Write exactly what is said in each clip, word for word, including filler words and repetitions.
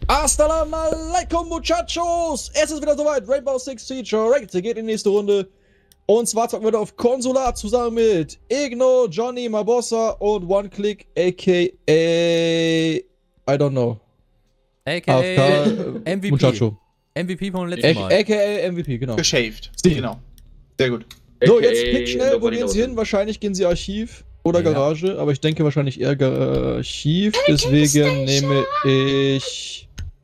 Assalamu alaikum, muchachos! Es ist wieder soweit. Rainbow Six Siege Ranked geht in die nächste Runde. Und zwar zocken wir da auf Konsulat zusammen mit Igno, Johnny, Mabossa und One Click, aka I don't know. A K A M V P. Muchacho. M V P vom letzten Mal. A K A M V P, genau. Geshaved. Steve. Genau. Sehr gut. So, jetzt pick schnell, wo gehen sie hin? Wahrscheinlich gehen sie Archiv oder Ja. Garage, aber ich denke wahrscheinlich eher Archiv, deswegen nehme ich...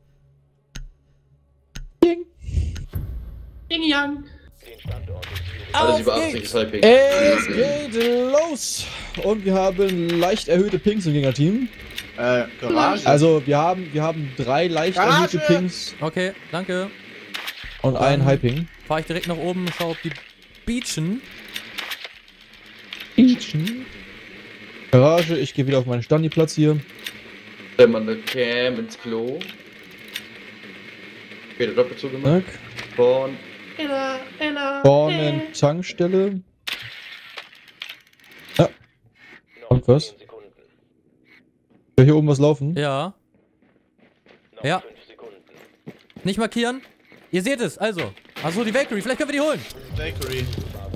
Ding. Ding Yang. Auf Alles über achtzig geht's. ist halb pink. Es geht los! Und wir haben leicht erhöhte Pings im Gegnerteam. Äh, Garage. Also wir haben, wir haben drei leicht Garage! erhöhte Pings Okay, danke. und einen High Ping. Fahr ich direkt nach oben, schau ob die beachen. Garage, ich gehe wieder auf meinen Standi-Platz hier. Wenn man eine Cam ins Klo. Okay, der Doppel zugemacht. Zack. Von. Ella, Ella. Vorne Tankstelle. Ja. Und was? Soll hier oben was laufen? Ja. Ja. Nicht markieren. Ihr seht es, also. Achso, die Valkyrie, vielleicht können wir die holen. Bakery.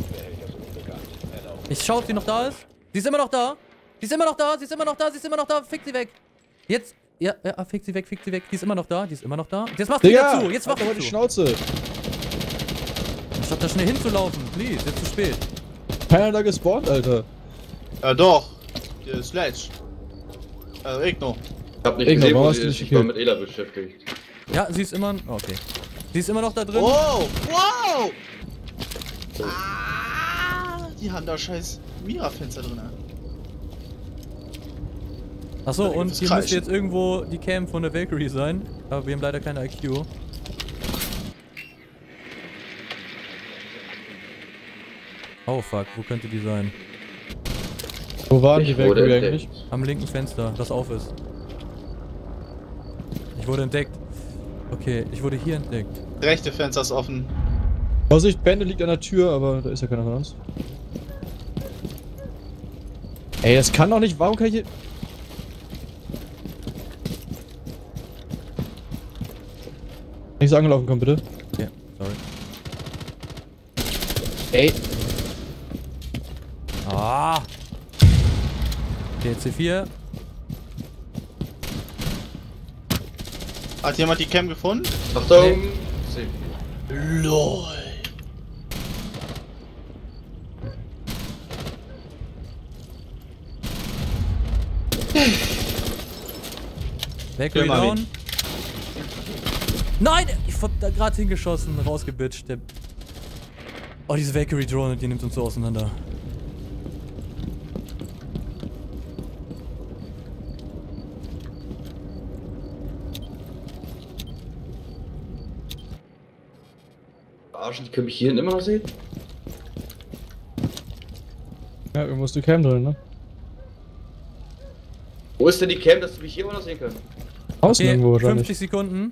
Ich schau, ob sie noch da ist. Sie ist immer noch da. Sie ist immer noch da, sie ist immer noch da, sie ist immer noch da. Fick sie weg. Jetzt. Ja, ja, fick sie weg, fick sie weg. Die ist immer noch da, die ist immer noch da. Jetzt macht sie wieder Digga, zu, jetzt macht mach sie mal die zu. Schnauze. Statt da schnell hinzulaufen. Please, jetzt zu spät. Keiner da gespawnt, Alter. Ja, doch. Der Sledge. Also, Igno. Ich hab nicht Igno, gesehen, warum wo hast sie du ist. nicht Ich war gekillt? mit Ela beschäftigt. Ja, sie ist immer. Oh, okay. Sie ist immer noch da drin. Wow! Wow! Ah, die haben da scheiß Mira-Fenster drin. Achso, Da gibt und es hier Kreischen. müsste jetzt irgendwo die Cam von der Valkyrie sein. Aber wir haben leider keine I Q. Oh fuck, wo könnte die sein? Wo waren die Ich wurde Valkyrie entdeckt. eigentlich? Am linken Fenster, das auf ist. Ich wurde entdeckt. Okay, ich wurde hier entdeckt. Rechte Fenster ist offen. Vorsicht, Bände liegt an der Tür, aber da ist ja keiner von uns. Ey, das kann doch nicht. Warum kann ich hier... Kann ich so angelaufen kommen, bitte? Ja, sorry. Ey. Ah! Okay, C vier. Hat jemand die Cam gefunden? Achtung! C. LOL. Valkyrie Kill Mami. down. Nein! Ich hab da gerade hingeschossen, rausgebitcht. Der oh, diese Valkyrie-Drohne, die nimmt uns so auseinander. Arsch, die können mich hier hinten immer noch sehen? Ja, irgendwo ist die Cam drin, ne? Wo ist denn die Cam, dass du mich hier immer noch sehen kannst? Außen Okay, irgendwo wahrscheinlich. fünfzig Sekunden.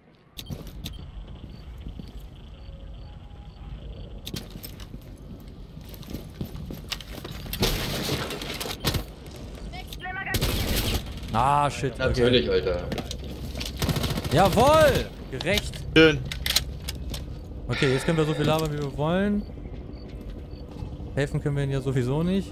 Ah, shit. Okay. Natürlich, Alter. Jawohl! Gerecht. Schön. Okay, jetzt können wir so viel labern, wie wir wollen. Helfen können wir ihnen ja sowieso nicht.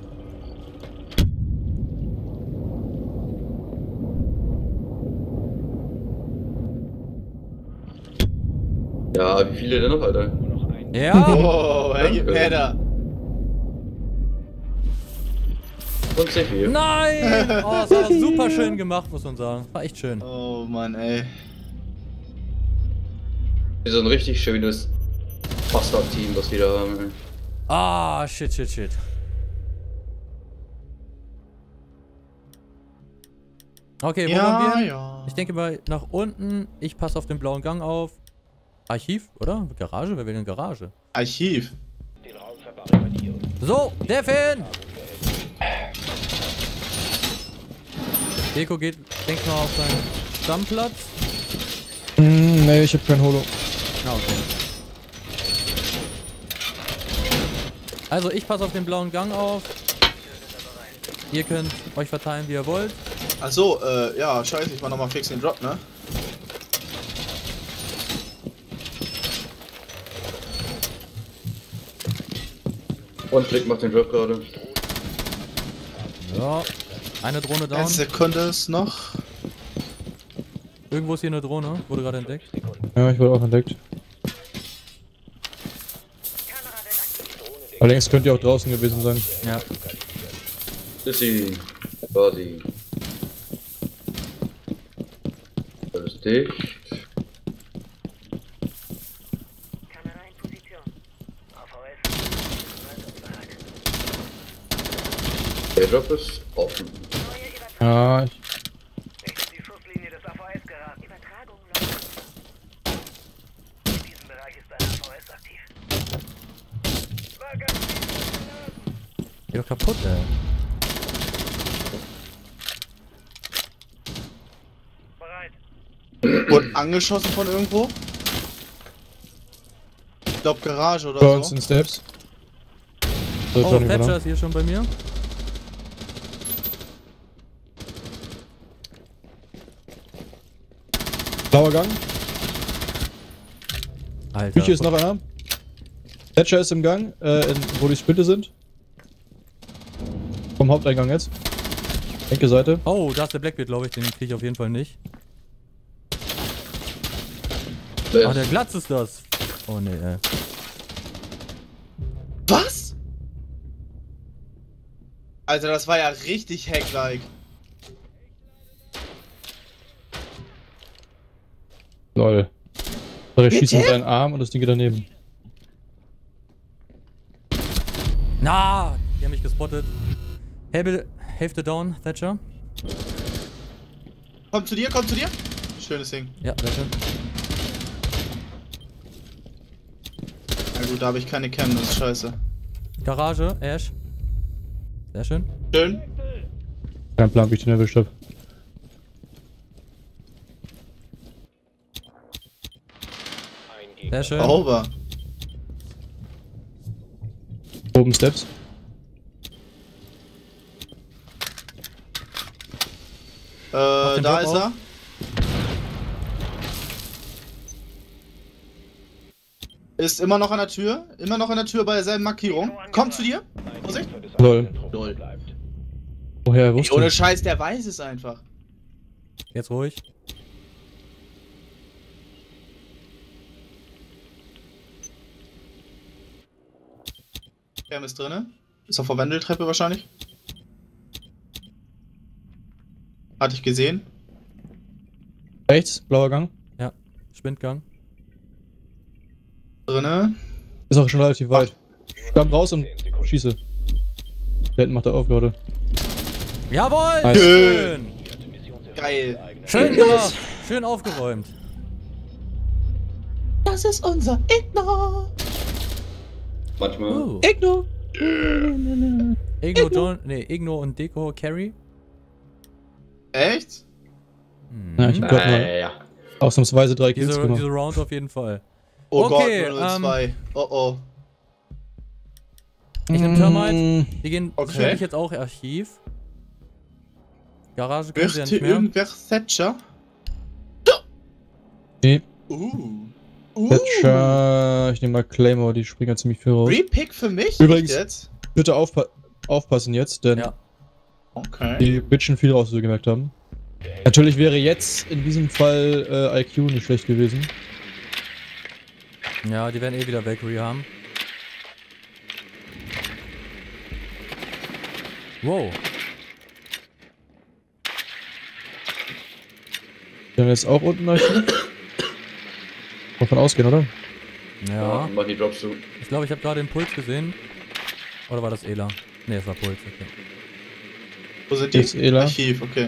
Ja, wie viele denn noch, Alter? Ja! Oh, er gibt mehr da. Und C vier. Nein! Oh, das war super schön gemacht, muss man sagen. War echt schön. Oh Mann, ey. So ein richtig schönes Bastard-Team, was wir da haben. ey. Ah, shit, shit, shit. Okay, wo Ja, waren wir? ja. Ich denke mal nach unten. Ich passe auf den blauen Gang auf. Archiv, oder? Garage? Wer will denn Garage? Archiv. So, Devin! Deko geht, denk mal auf seinen Stammplatz. Hm, nee, ich hab kein Holo. Ah, okay. Also, ich passe auf den blauen Gang auf. Ihr könnt euch verteilen, wie ihr wollt. Achso, äh, ja, scheiße, ich war nochmal fix den Drop, ne? One Click macht den Drop gerade. Ja. Eine Drohne down. Eine Sekunde ist noch. Irgendwo ist hier eine Drohne. Wurde gerade entdeckt. Ja, ich wurde auch entdeckt. Allerdings könnt ihr auch draußen gewesen sein. Ja. Ist sie. War sie. Das ist dicht. Kamera in Position. A V S. Der Drop ist offen. Neue Übertragung. Ja, ich. Nicht in die Schusslinie des A V S geraten. Übertragung läuft. In diesem Bereich ist ein A V S aktiv. Geh doch kaputt, ey. Bereit. Wurde angeschossen von irgendwo? Ich glaub Garage oder Bei uns so. in Steps. So, Oh, Johnny, Thatcher oder? ist hier schon bei mir. Blauer Gang. Alter. Küche ist noch einer. Thatcher ist im Gang, äh, in, wo die Splitte sind. Vom Haupteingang jetzt. Linke Seite. Oh, da ist der Blackbeard, glaube ich. Den kriege ich auf jeden Fall nicht. Left. Ach, der Glatz ist das. Oh, nee, ey. Was? Alter, das war ja richtig hack-like. Lol. So, der schießt mit Bitte? seinen Arm und das Ding geht daneben. Na, die haben mich gespottet. Hälfte, Hälfte down, Thatcher. Komm zu dir, komm zu dir. Schönes Ding. Ja, sehr schön. Na gut, da habe ich keine Cam, das ist scheiße. Garage, Ash. Sehr schön. Schön. Kein Plan, wie ich den erwischt hab. Sehr schön. Over. Oben Steps. Äh, den da Drop ist er. Ist immer noch an der Tür. Immer noch an der Tür bei derselben Markierung. Kommt zu dir. Vorsicht. Lol. Lol. Woher er Ey, wusste? ohne Scheiß, der weiß es einfach. Jetzt ruhig. Cam ist drinne. Ist auf der Wendeltreppe wahrscheinlich. Hatte ich gesehen. Rechts, blauer Gang. Ja, Spindgang. Drinne. Ist auch schon relativ weit. Komm raus und schieße. Da hinten macht er auf, Leute. Jawohl! Nice. Schön! Geil. Schön gemacht! Schön aufgeräumt. Das ist unser Igno. Manchmal. Uh. Igno! Igno, John, nee, Igno und Deko Carry. Echt? Hm. Ja, ich hab grad mal Naja. ausnahmsweise drei Kills Diese, gemacht. diese Round auf jeden Fall. Oh Okay, Gott, null null zwei. Oh oh. Ich nehm Termite. Mm, Wir gehen Okay. sicherlich jetzt auch Archiv. Garage können Wird sie ja hier nicht mehr. irgendwer Thatcher? Nee, Uh. Uh. Thatcher. Ich nehme mal Claymore, die springen ja ziemlich viel raus. Repick für mich? Übrigens- Echt jetzt? Bitte aufpa aufpassen jetzt, denn Ja. Okay. die bitchen viel raus, wie wir gemerkt haben. Natürlich wäre jetzt in diesem Fall äh, I Q nicht schlecht gewesen. Ja, die werden eh wieder Valkyrie haben. Wow. Wir haben jetzt auch unten I Q. Davon ausgehen, oder? Ja. Mach die Drops zu. Ich glaube, ich habe gerade den Puls gesehen. Oder war das Ela? Ne, es war Puls, okay. Wo sind die? Jetzt Ela. Archiv, okay.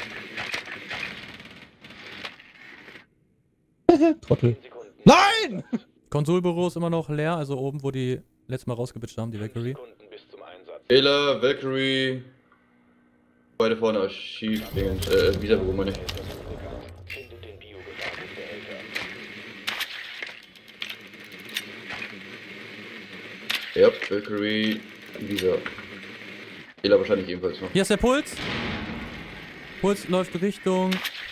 Trottel. Nein! Konsolbüro ist immer noch leer, also oben, wo die letztes Mal rausgebitscht haben, die Valkyrie. Ela, Valkyrie. Beide vorne Archiv. Dingens, Äh, Visa-Büro meine ich. Ja, Valkyrie, Visa. Ela wahrscheinlich ebenfalls noch. Hier ist der Puls. Puls läuft Richtung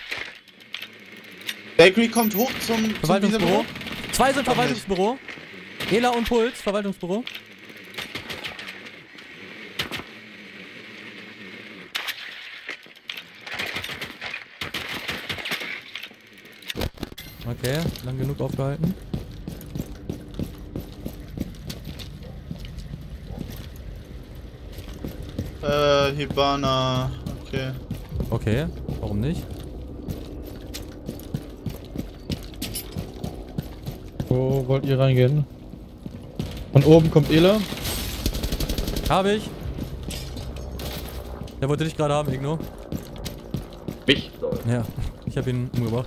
Valkyrie kommt hoch zum, zum Verwaltungsbüro. Visa-Büro. Zwei sind Verwaltungsbüro. Ela und Puls, Verwaltungsbüro. Okay, lang genug aufgehalten. Äh, Hibana. Okay. Okay, warum nicht? Wo wollt ihr reingehen? Von oben kommt Ela. Habe ich. Der wollte dich gerade haben, Igno. Mich? Sorry. Ja, ich habe ihn umgebracht.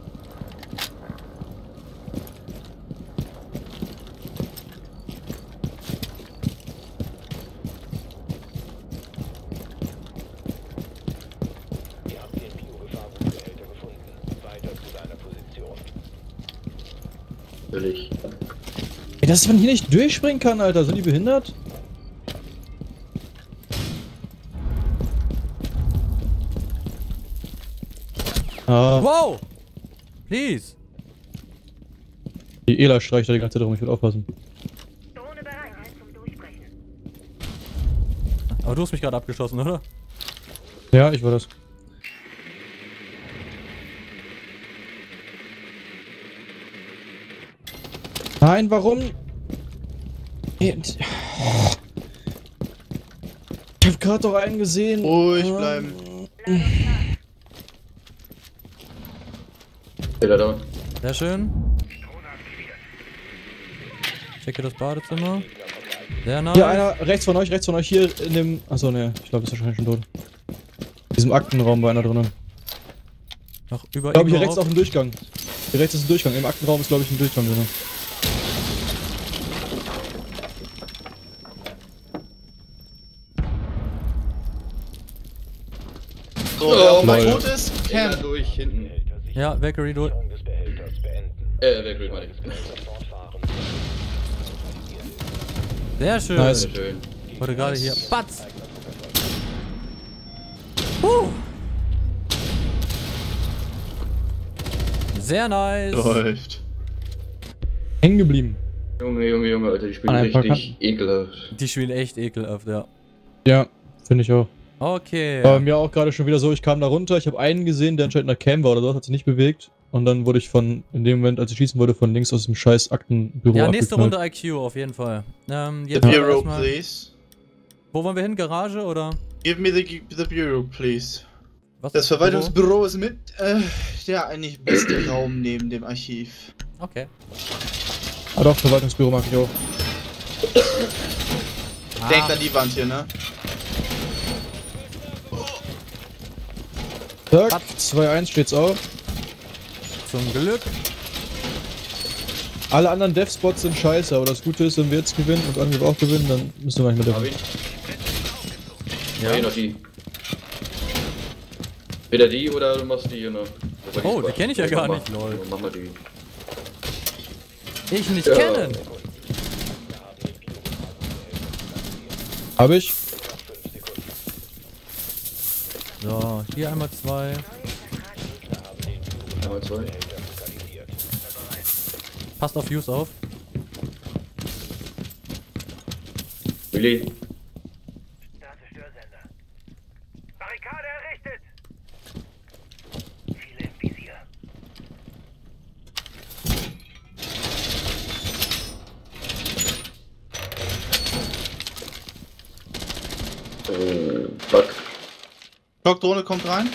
Ihr habt den Biogefahrungsbehälter gefunden. Weiter zu deiner Position. Natürlich. Ey, dass man hier nicht durchspringen kann, Alter. Sind die behindert? Ah, Wow! Please! die Ela streicht da die ganze Zeit rum. Ich will aufpassen. Drohne bereit zum Durchbrechen. Aber du hast mich gerade abgeschossen, oder? Ja, ich war das. Nein, warum? Ich hab gerade doch einen gesehen. Ruhig Ähm, bleiben. Fehler down. Sehr schön. Checke das Badezimmer. Sehr nice. Hier einer, rechts von euch, rechts von euch, hier in dem... Achso, ne, ich glaube, ist wahrscheinlich schon tot. In diesem Aktenraum war einer drin. Noch über Ich glaube, hier Igno rechts auf. auch ein Durchgang. Hier rechts ist ein Durchgang. Im Aktenraum ist, glaube ich, ein Durchgang drin. So, Oh, wer auch mal lol. tot ist, Fehler Cam. durch hinten. Ja, Valkyrie durch. Sicherung des Behälters beenden. Äh, Valkyrie meine ich. Fortfahren. Sehr schön. Nice. Sehr schön. Wurde gerade hier. Batz! Huh. Sehr nice. Läuft. Hängen geblieben. Junge, Junge, Junge, Alter, die spielen An ein paar richtig ekelhaft. Die spielen echt ekelhaft, ja. Ja, finde ich auch. Okay. War mir auch gerade schon wieder so, ich kam da runter, ich habe einen gesehen, der anscheinend nach Cam war oder so, hat sich nicht bewegt. Und dann wurde ich von, in dem Moment, als ich schießen wollte, von links aus dem scheiß Aktenbüro Ja, nächste abgeknallt. Runde I Q auf jeden Fall. Ähm, The jetzt Bureau, erstmal- please. Wo wollen wir hin? Garage oder? Give me the, the Bureau, please. Was? Das Verwaltungsbüro ist mit, äh, der eigentlich beste Raum neben dem Archiv. Okay. Ah doch, Verwaltungsbüro mag ich auch. Ah, Denkt an die Wand hier, ne? Zack, zwei eins steht's auf. zum Glück. Alle anderen Dev-Spots sind scheiße, aber das Gute ist, wenn wir jetzt gewinnen und Angriff auch gewinnen, dann müssen wir nicht mehr Hab deffen. ich. Ja, hier noch die. Weder die oder du machst die hier noch. Wobei Oh, die Squad- kenn ich ja gar mach nicht, mal. lol. Mach mal die. Ich nicht Ja. kennen. Hab ich? So, hier einmal zwei. Einmal zwei. Passt auf Fuse auf. Willi. Da ist der Störsender. Barrikade errichtet! Viele im Visier. Äh, Bug. Schockdrohne kommt rein.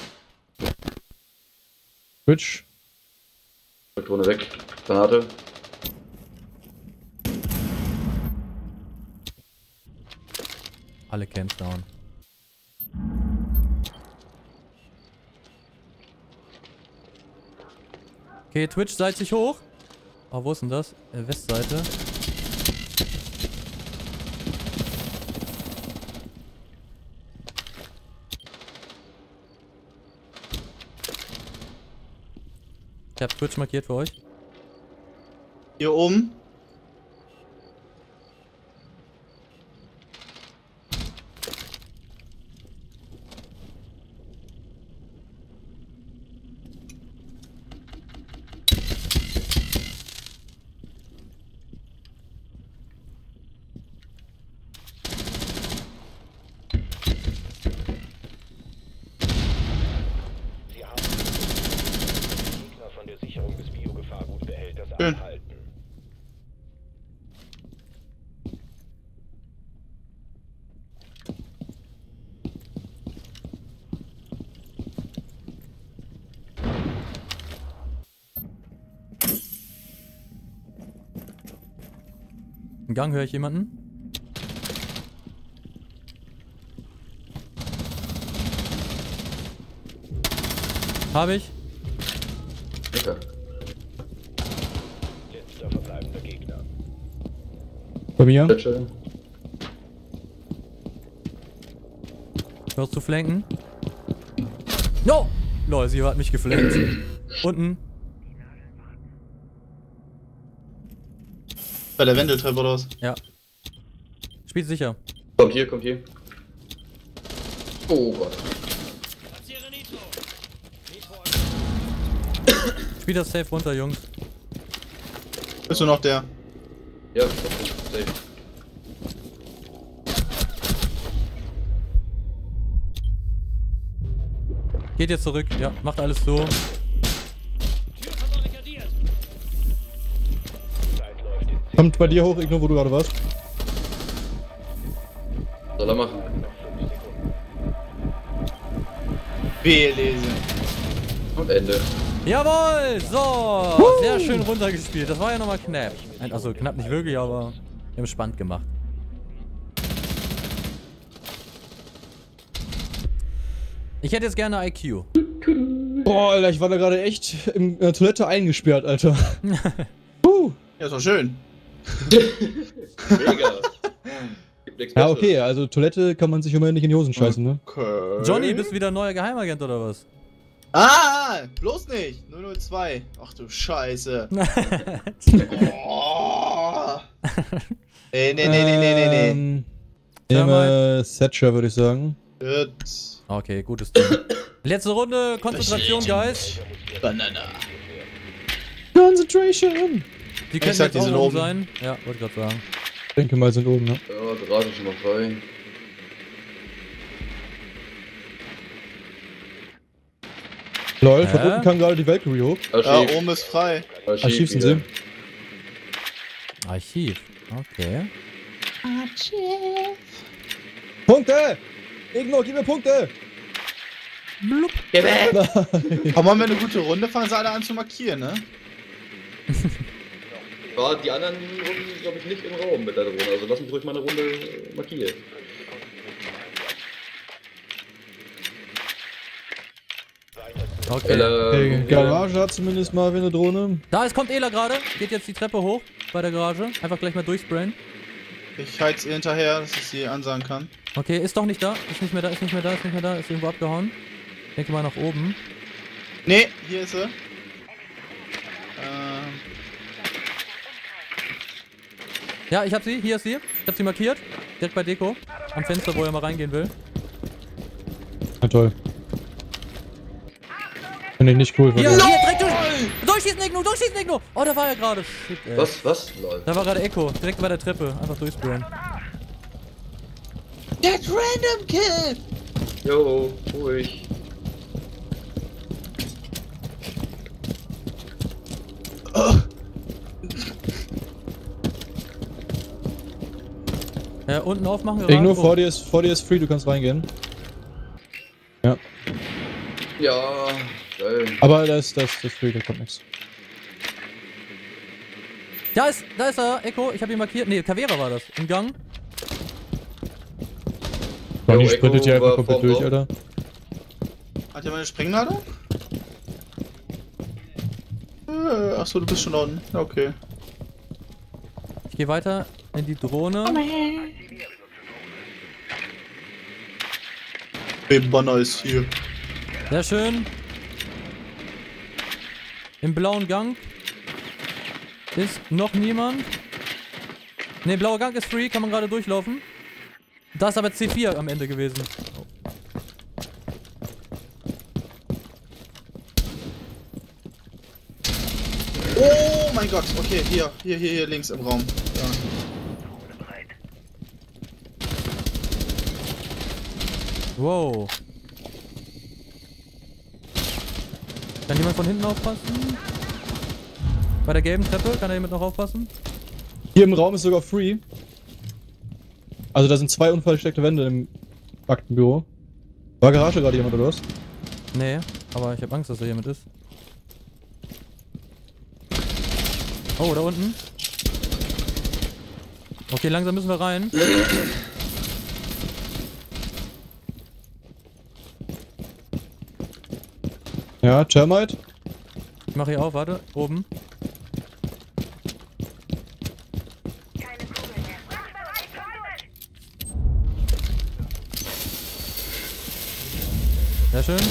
Twitch. Drohne weg. Granate. Alle Camps down. Okay, Twitch seitlich hoch. Oh, wo ist denn das? Äh, Westseite. Ich hab Twitch markiert für euch. Hier oben. Sie haben den Gegner von der Sicherung des Bios Schön. Im Gang höre ich jemanden. Habe ich. Okay. Letzter verbleibender Gegner. Bei mir? Bitte. Hörst du flanken? No! Lol, sie hat mich geflankt. Unten. Bei der Wendeltreppe oder was? Ja. Spielt sicher. Kommt hier, kommt hier. Oh Gott. Spielt das safe runter, Jungs. Bist du noch der? Ja, okay, safe. Geht jetzt zurück. Ja, macht alles so. Kommt bei dir hoch, Igno, wo du gerade warst. Soll er machen? B-Lese. Und Ende. Jawohl! So! Sehr schön runtergespielt. Das war ja nochmal knapp. Also knapp nicht wirklich, aber wir haben es spannend gemacht. Ich hätte jetzt gerne I Q. Boah, Alter, ich war da gerade echt in der Toilette eingesperrt, Alter. Puh. Ja, ist doch schön. Mega. Gibt nichts Ja, Besseres. okay, also Toilette kann man sich immerhin nicht in die Hosen scheißen, ne? Okay. Johnny, bist du wieder neuer Geheimagent oder was? Ah, bloß nicht. null null zwei. Ach du Scheiße. Oh. Nee, nee, nee, nee, nee, nee, nee. Ähm, Sag nehme Thatcher, würde ich sagen. Gut. Okay, gutes Ding. Letzte Runde, Konzentration, Guys. Banana. Concentration! Die Ich können sag, jetzt die auch sind oben oben. sein. Ja, wollte gerade sagen. Ich denke mal, sind oben, ne? Ja, Garage schon mal frei. Lol, von Hä? unten kam gerade die Valkyrie hoch. Ja, Archiv. oben ist frei. Archiv sind wieder. sie. Archiv. Okay. Punkte! Igno, gib mir Punkte! Geh weg! Aber wenn wir eine gute Runde fangen sie alle an zu markieren, ne? War die anderen Runden, glaube ich, nicht im Raum mit der Drohne. Also lass mich ruhig mal eine Runde markieren. Okay. Ella, Die Garage hat zumindest mal wieder eine Drohne. Da ist, kommt Ela gerade. Geht jetzt die Treppe hoch bei der Garage. Einfach gleich mal durchsprayen. Ich heiz ihr hinterher, dass ich sie ansagen kann. Okay, ist doch nicht da. Ist nicht mehr da, ist nicht mehr da, ist nicht mehr da. Ist irgendwo abgehauen. Denke mal nach oben. Nee, hier ist sie. Ähm, Ja, ich hab sie. Hier ist sie. Ich hab sie markiert. Direkt bei Deko. Am Fenster, wo er mal reingehen will. Na toll. Finde ich nicht cool. Hier, wirklich. hier, direkt durch. Durchschießen, Igno, durchschießen, Igno. Oh, da war er gerade. Shit, ey. Was? Was? Lol. Da war gerade Echo. Direkt bei der Treppe. Einfach durchsprayen. That random kill! Jo, ruhig. Äh, unten aufmachen. Igno, Oh. vor dir ist, vor dir ist free, du kannst reingehen. Ja. Ja, geil. Aber das ist, das, das ist free, da kommt nichts. Da ist, da ist er, Echo. Ich habe ihn markiert. Nee, Cavera war das. Im Gang. Johnny Jo, sprintet hier Echo einfach war komplett vorm durch, Raum. Alter. Hat jemand eine Sprengladung? Äh, achso, du bist schon da unten. Ja, okay. Ich gehe weiter in die Drohne. B-Banner ist hier. Sehr schön. Im blauen Gang ist noch niemand. Ne, blauer Gang ist free, kann man gerade durchlaufen. Da ist aber C vier am Ende gewesen. Oh mein Gott, okay, hier, hier, hier, hier links im Raum. Ja. Wow. Kann jemand von hinten aufpassen? Bei der gelben Treppe, kann da jemand noch aufpassen? Hier im Raum ist sogar free. Also da sind zwei unversteckte Wände im Aktenbüro. War Garage gerade jemand oder was? Nee, aber ich hab Angst, dass da jemand ist. Oh, da unten. Okay, langsam müssen wir rein. Ja, Termite. Ich mach hier auf, warte, oben. Keine Kugel mehr. Wachbereit, Torwart! Sehr schön.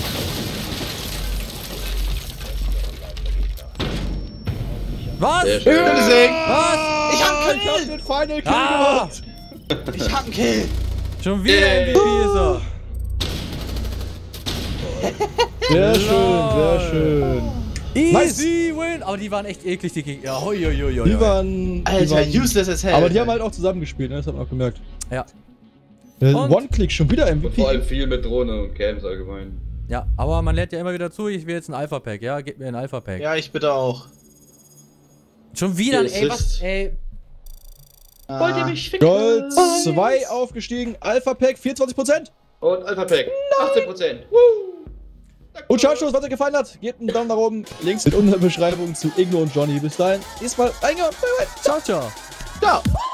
Was? Sehr schön. Deswegen. Was? Ich hab einen Ich hab Kill! den Final Kill Ah! gemacht! Ich hab einen Kill! Schon wieder Yay. M V P ist er. Sehr schön, sehr schön. Easy win! Aber die waren echt eklig, die Gegner. Ja, hoi, hoi, hoi, hoi. Die waren. die Alter, waren useless as hell. aber die haben halt auch zusammengespielt, ne? Das hat man auch gemerkt. Ja. Der Und- One-Click schon wieder Und vor allem M V P. viel mit Drohne und Camps allgemein. Ja, aber man lernt ja immer wieder zu, ich will jetzt ein Alpha-Pack, ja? Gib mir ein Alpha-Pack. Ja, ich bitte auch. Schon wieder ein, Hier ey, ist was, es. ey. Wollt ihr mich ficken? Gold zwei aufgestiegen, Alpha Pack vierundzwanzig Prozent. Und Alpha Pack. achtzehn Prozent. Und schaut schon, was euch gefallen hat. Gebt einen Daumen nach oben. Links in unserer Beschreibung zu Igno und Johnny. Bis dahin, diesmal reingehauen. Ciao, ciao. Ja.